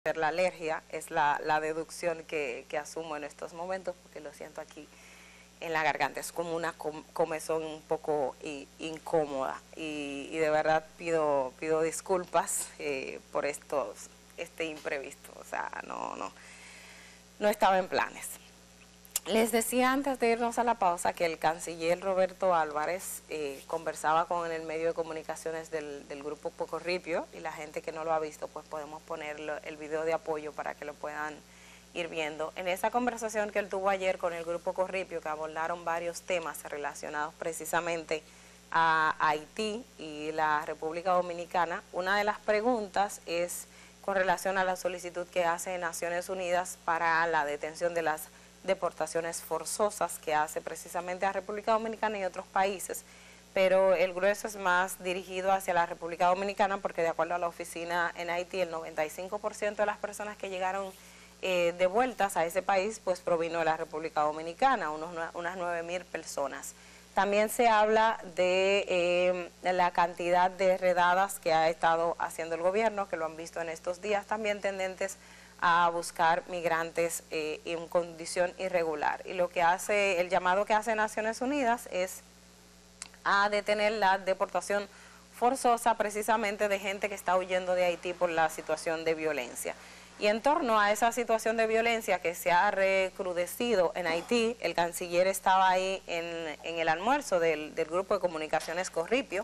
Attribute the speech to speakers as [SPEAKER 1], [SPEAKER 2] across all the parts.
[SPEAKER 1] La alergia es la deducción que asumo en estos momentos, porque lo siento aquí en la garganta. Es como una comezón un poco incómoda y de verdad pido disculpas por este imprevisto. O sea, no estaba en planes. Les decía antes de irnos a la pausa que el canciller Roberto Álvarez conversaba con el medio de comunicaciones del Grupo Cocorripio, y la gente que no lo ha visto, pues podemos poner el video de apoyo para que lo puedan ir viendo. En esa conversación que él tuvo ayer con el Grupo Cocorripio, que abordaron varios temas relacionados precisamente a Haití y la República Dominicana, una de las preguntas es con relación a la solicitud que hace Naciones Unidas para la detención de las deportaciones forzosas que hace precisamente a República Dominicana y otros países, pero el grueso es más dirigido hacia la República Dominicana, porque de acuerdo a la oficina en Haití, el 95% de las personas que llegaron devueltas a ese país pues provino de la República Dominicana, unas 9.000 personas. También se habla de la cantidad de redadas que ha estado haciendo el gobierno, que lo han visto en estos días, también tendentes a buscar migrantes en condición irregular. Y lo que hace, el llamado que hace Naciones Unidas es a detener la deportación forzosa precisamente de gente que está huyendo de Haití por la situación de violencia. Y en torno a esa situación de violencia que se ha recrudecido en Haití, el canciller estaba ahí en el almuerzo del Grupo de Comunicaciones Corripio,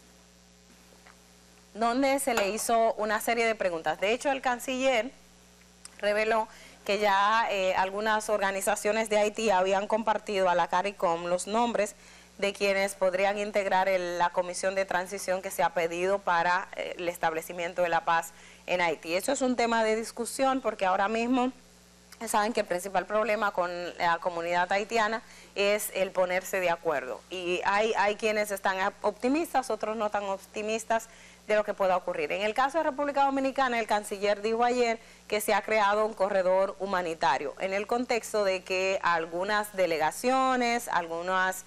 [SPEAKER 1] donde se le hizo una serie de preguntas. De hecho, el canciller reveló que ya algunas organizaciones de Haití habían compartido a la CARICOM los nombres de quienes podrían integrar la comisión de transición que se ha pedido para el establecimiento de la paz en Haití. Eso es un tema de discusión, porque ahora mismo saben que el principal problema con la comunidad haitiana es el ponerse de acuerdo. Y hay quienes están optimistas, otros no tan optimistas de lo que pueda ocurrir. En el caso de República Dominicana, el canciller dijo ayer que se ha creado un corredor humanitario, en el contexto de que algunas delegaciones, algunos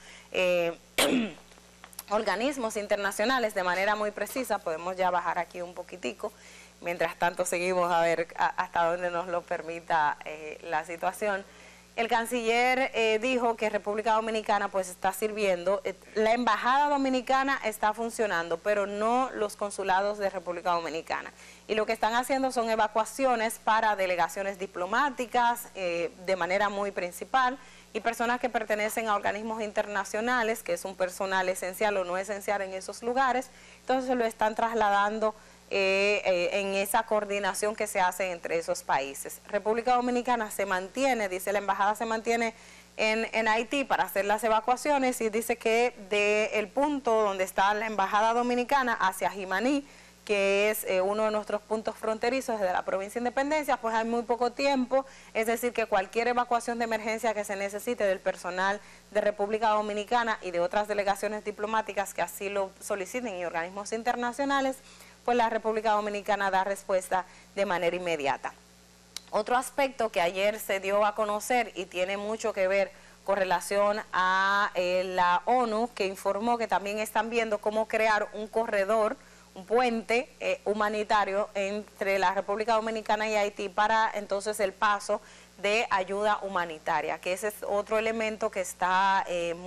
[SPEAKER 1] organismos internacionales, de manera muy precisa, podemos ya bajar aquí un poquitico, mientras tanto seguimos a ver hasta dónde nos lo permita la situación. El canciller dijo que República Dominicana pues está sirviendo, la embajada dominicana está funcionando, pero no los consulados de República Dominicana. Y lo que están haciendo son evacuaciones para delegaciones diplomáticas de manera muy principal, y personas que pertenecen a organismos internacionales, que es un personal esencial o no esencial en esos lugares, entonces lo están trasladando en esa coordinación que se hace entre esos países. República Dominicana se mantiene, dice la embajada, se mantiene en Haití para hacer las evacuaciones, y dice que del punto donde está la embajada dominicana hacia Jimaní, que es uno de nuestros puntos fronterizos de la provincia de Independencia, pues hay muy poco tiempo, es decir, que cualquier evacuación de emergencia que se necesite del personal de República Dominicana y de otras delegaciones diplomáticas que así lo soliciten y organismos internacionales, pues la República Dominicana da respuesta de manera inmediata. Otro aspecto que ayer se dio a conocer y tiene mucho que ver con relación a la ONU, que informó que también están viendo cómo crear un corredor, un puente humanitario entre la República Dominicana y Haití para entonces el paso de ayuda humanitaria, que ese es otro elemento que está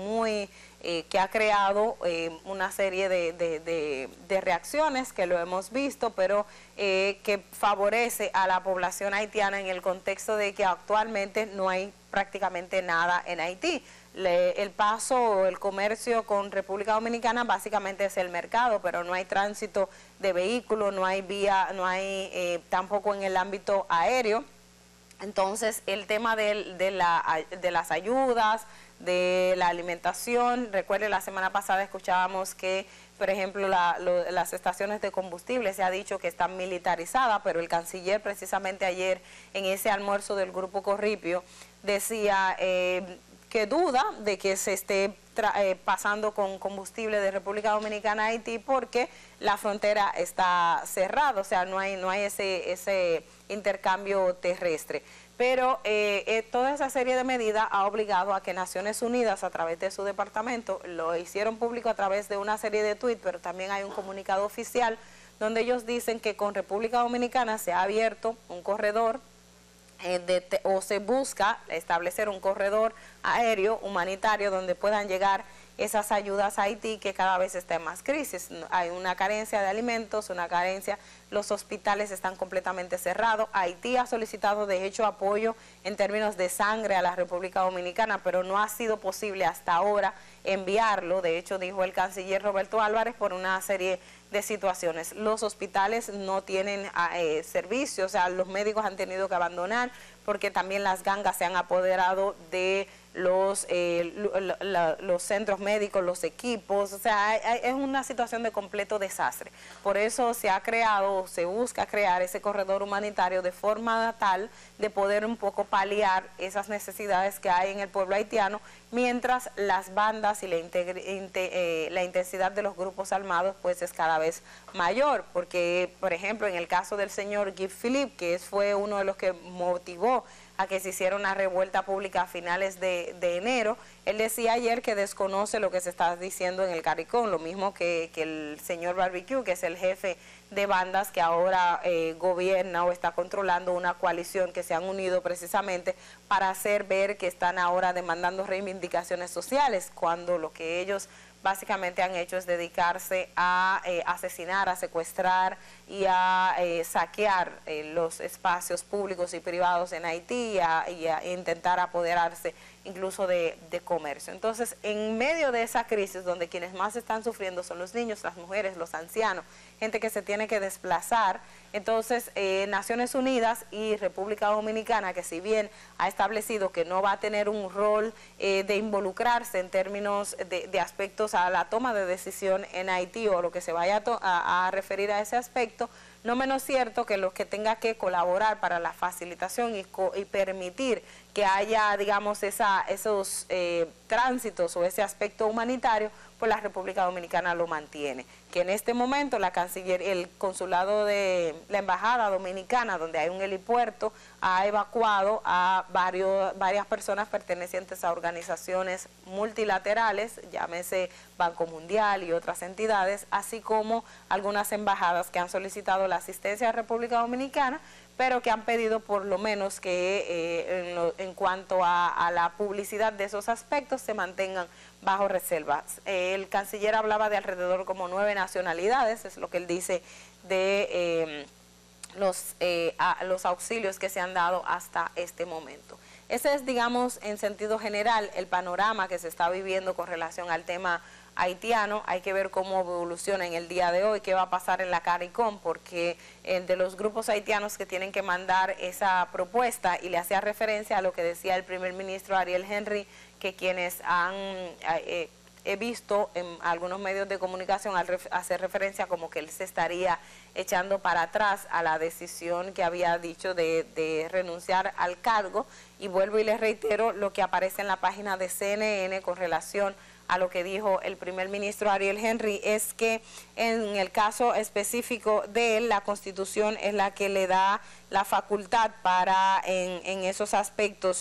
[SPEAKER 1] que ha creado una serie de reacciones que lo hemos visto, pero que favorece a la población haitiana en el contexto de que actualmente no hay prácticamente nada en Haití. El paso o el comercio con República Dominicana básicamente es el mercado, pero no hay tránsito de vehículos, no hay vía, no hay tampoco en el ámbito aéreo. Entonces el tema de las ayudas, de la alimentación, recuerde la semana pasada escuchábamos que, por ejemplo, las estaciones de combustible se ha dicho que están militarizadas, pero el canciller precisamente ayer en ese almuerzo del Grupo Corripio decía que duda de que se esté pasando con combustible de República Dominicana a Haití, porque la frontera está cerrada, o sea, no hay ese intercambio terrestre. Pero toda esa serie de medidas ha obligado a que Naciones Unidas, a través de su departamento, lo hicieron público a través de una serie de tweets, pero también hay un comunicado oficial donde ellos dicen que con República Dominicana se ha abierto un corredor o se busca establecer un corredor aéreo humanitario donde puedan llegar esas ayudas a Haití, que cada vez está en más crisis. Hay una carencia de alimentos, una carencia, los hospitales están completamente cerrados. Haití ha solicitado de hecho apoyo en términos de sangre a la República Dominicana, pero no ha sido posible hasta ahora enviarlo. De hecho, dijo el canciller Roberto Álvarez, por una serie de situaciones. Los hospitales no tienen servicio, o sea, los médicos han tenido que abandonar porque también las gangas se han apoderado de los centros médicos, los equipos, o sea, es una situación de completo desastre. Por eso se ha creado, se busca crear ese corredor humanitario de forma tal de poder un poco paliar esas necesidades que hay en el pueblo haitiano, mientras las bandas y la intensidad de los grupos armados pues es cada vez mayor, porque por ejemplo en el caso del señor Guy Philippe, que fue uno de los que motivó a que se hiciera una revuelta pública a finales de enero, él decía ayer que desconoce lo que se está diciendo en el CARICOM, lo mismo que el señor Barbecue, que es el jefe de bandas que ahora gobierna o está controlando una coalición que se han unido precisamente para hacer ver que están ahora demandando reivindicaciones sociales, cuando lo que ellos básicamente han hecho es dedicarse a asesinar, a secuestrar y a saquear los espacios públicos y privados en Haití y a intentar apoderarse incluso de comercio. Entonces, en medio de esa crisis donde quienes más están sufriendo son los niños, las mujeres, los ancianos, gente que se tiene que desplazar, entonces Naciones Unidas y República Dominicana, que si bien ha establecido que no va a tener un rol de involucrarse en términos de aspectos a la toma de decisión en Haití o lo que se vaya a referir a ese aspecto, no menos cierto que los que tenga que colaborar para la facilitación y permitir que haya, digamos, esos tránsitos o ese aspecto humanitario, pues la República Dominicana lo mantiene. Que en este momento la Cancillería, el consulado de la Embajada Dominicana, donde hay un helipuerto, ha evacuado a varias personas pertenecientes a organizaciones multilaterales, llámese Banco Mundial y otras entidades, así como algunas embajadas que han solicitado la asistencia a la República Dominicana, pero que han pedido por lo menos que en cuanto a la publicidad de esos aspectos se mantengan bajo reservas. El canciller hablaba de alrededor como 9 nacionalidades, es lo que él dice de los auxilios que se han dado hasta este momento. Ese es, digamos, en sentido general, el panorama que se está viviendo con relación al tema haitiano. Hay que ver cómo evoluciona en el día de hoy, qué va a pasar en la CARICOM, porque de los grupos haitianos que tienen que mandar esa propuesta, y le hacía referencia a lo que decía el primer ministro Ariel Henry, que quienes han he visto en algunos medios de comunicación hacer referencia como que él se estaría echando para atrás a la decisión que había dicho de renunciar al cargo, y vuelvo y les reitero lo que aparece en la página de CNN con relación a lo que dijo el primer ministro Ariel Henry, es que en el caso específico de él, la Constitución es la que le da la facultad para en esos aspectos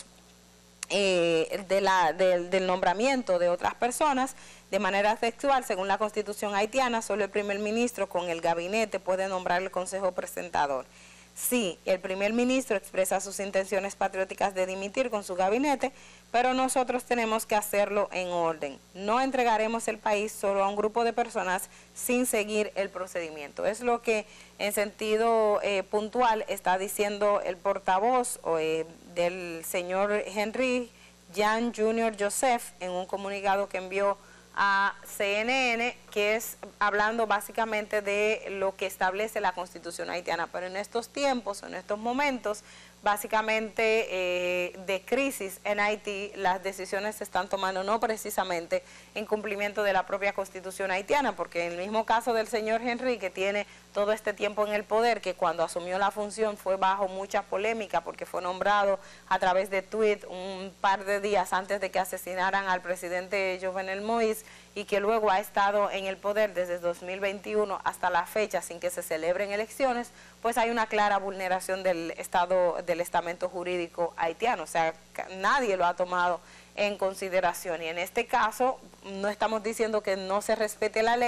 [SPEAKER 1] del nombramiento de otras personas de manera sexual. Según la Constitución haitiana, solo el primer ministro con el gabinete puede nombrar el consejo presentador. Sí, el primer ministro expresa sus intenciones patrióticas de dimitir con su gabinete, pero nosotros tenemos que hacerlo en orden. No entregaremos el país solo a un grupo de personas sin seguir el procedimiento. Es lo que en sentido puntual está diciendo el portavoz del señor Henry Jan Jr. Joseph en un comunicado que envió a CNN, que es hablando básicamente de lo que establece la Constitución haitiana. Pero en estos tiempos, en estos momentos, básicamente de crisis en Haití, las decisiones se están tomando no precisamente en cumplimiento de la propia Constitución haitiana, porque en el mismo caso del señor Henry, que tiene todo este tiempo en el poder, que cuando asumió la función fue bajo mucha polémica porque fue nombrado a través de tweet un par de días antes de que asesinaran al presidente Jovenel Moïse, y que luego ha estado en el poder desde 2021 hasta la fecha sin que se celebren elecciones, pues hay una clara vulneración del estamento jurídico haitiano. O sea, nadie lo ha tomado en consideración, y en este caso no estamos diciendo que no se respete la ley,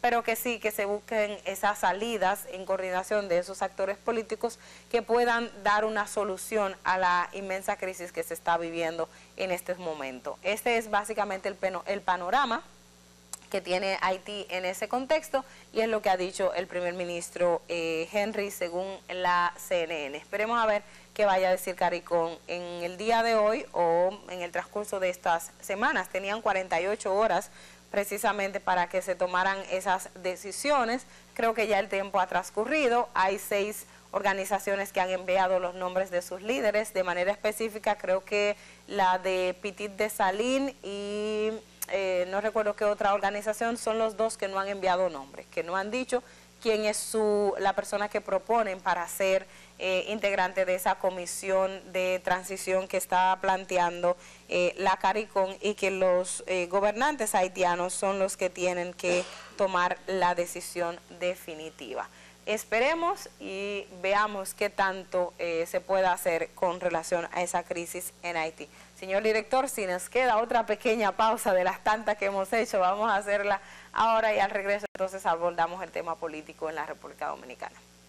[SPEAKER 1] pero que sí, que se busquen esas salidas en coordinación de esos actores políticos que puedan dar una solución a la inmensa crisis que se está viviendo en este momento. Este es básicamente el panorama que tiene Haití en ese contexto y es lo que ha dicho el primer ministro Henry según la CNN. Esperemos a ver qué vaya a decir CARICOM en el día de hoy o en el transcurso de estas semanas. Tenían 48 horas precisamente para que se tomaran esas decisiones. Creo que ya el tiempo ha transcurrido. Hay 6 organizaciones que han enviado los nombres de sus líderes. De manera específica, creo que la de Petit de Salín y no recuerdo qué otra organización son los 2 que no han enviado nombres, que no han dicho quién es la persona que proponen para ser integrante de esa comisión de transición que está planteando la CARICOM, y que los gobernantes haitianos son los que tienen que tomar la decisión definitiva. Esperemos y veamos qué tanto se puede hacer con relación a esa crisis en Haití. Señor director, si nos queda otra pequeña pausa de las tantas que hemos hecho, vamos a hacerla ahora y al regreso entonces abordamos el tema político en la República Dominicana.